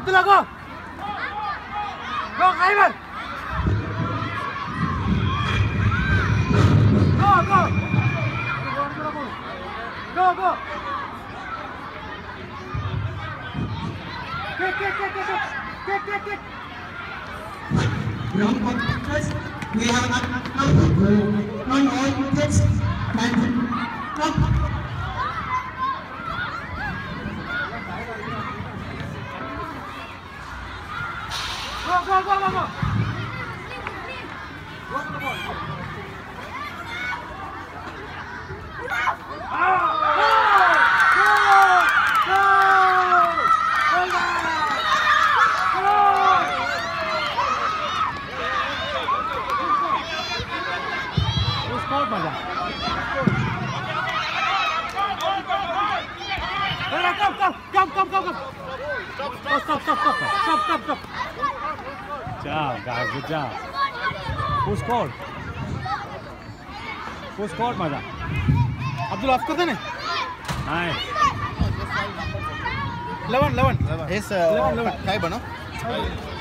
Abdullah, go! Go, Khaybar! Go, go! Go, go! Kick! Wrong contest. We have non all wickets and Go! Go to the ball. Come. Stop. Job, guys. Good job. Who scored? Maza? Abdullah, off karte ne? Nice. 11. 11. Yes, 11. Khaybar, no?